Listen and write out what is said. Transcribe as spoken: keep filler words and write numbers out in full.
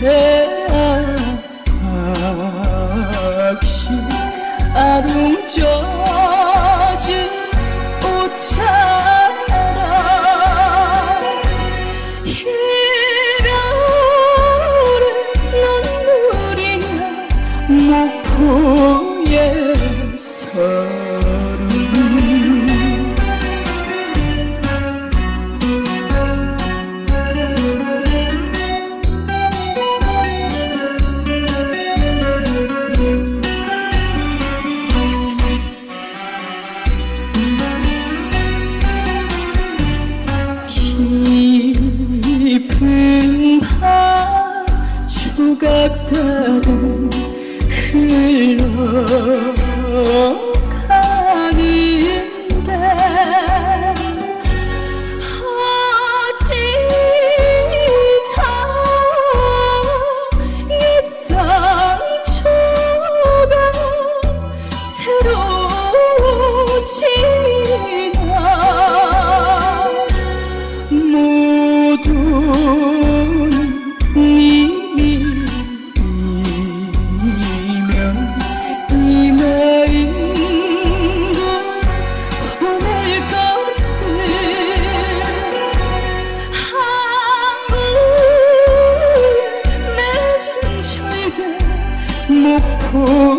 새악시 아름져진 옷자락 이별의 눈물이냐 목포의 서름 깊은 밤 조각따라 흘러가는데 어찌다 옛 상처가 새로워지나 모든 님이면 이 마음도 보낼 것을 항구에 맺은 절개 목포